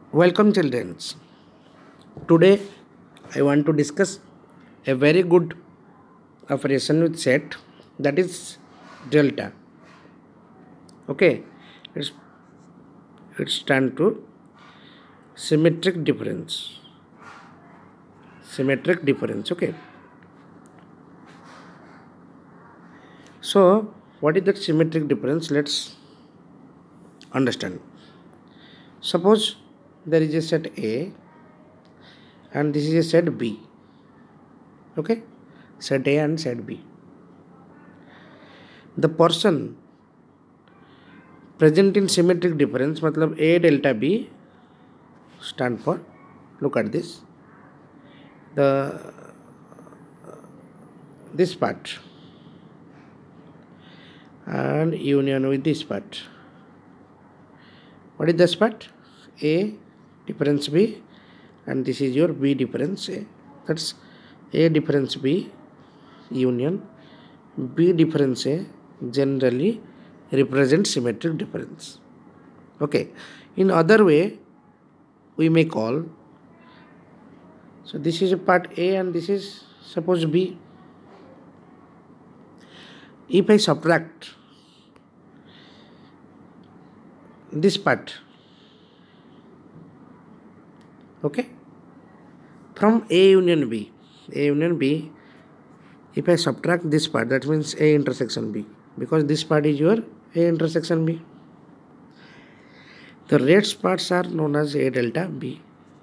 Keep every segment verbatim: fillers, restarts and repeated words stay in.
Welcome, children. Today, I want to discuss a very good operation with set, that is delta. Okay, it's it stand to symmetric difference. Symmetric difference. Okay. So, what is that symmetric difference? Let's understand. Suppose there is a set A and this is a set B. Okay, set A and set B. The person present in symmetric difference, मतलब A delta B stand for, look at this, the this part and union with this part. What is this part? A difference B, and this is your B difference A. That's A difference B union B difference A generally represents symmetric difference. Okay. In other way, we may call, so this is a part A and this is suppose B. If I subtract this part, okay, from A union B, A union B, if I subtract this part, that means A intersection B, because this part is your A intersection B. The rest parts are known as A delta B.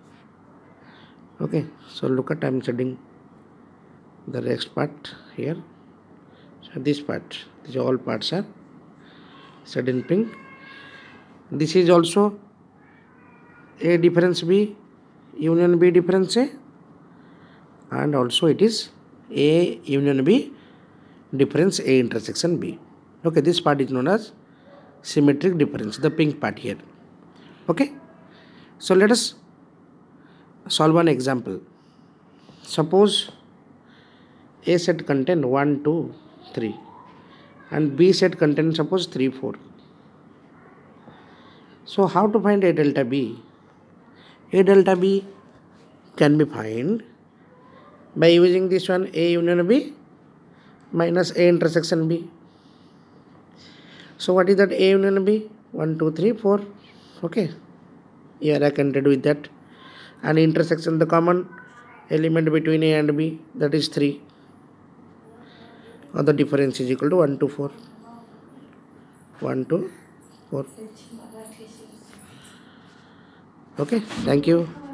Okay, so look at, I am shading the rest part here. So this part, these all parts are shaded in pink. This is also A difference B union B difference A, and also it is A union B difference A intersection B. Okay, this part is known as symmetric difference, the pink part here. Okay, so let us solve an example. Suppose A set contain one, two, three and B set contain suppose three, four. So how to find A delta B? A delta B can be found by using this one, A union B minus A intersection B. So what is that A union B? one, two, three, four. Okay, here I can read with that. And intersection, the common element between A and B, that is three. Or the difference is equal to one to four. one to four. Okay, thank you.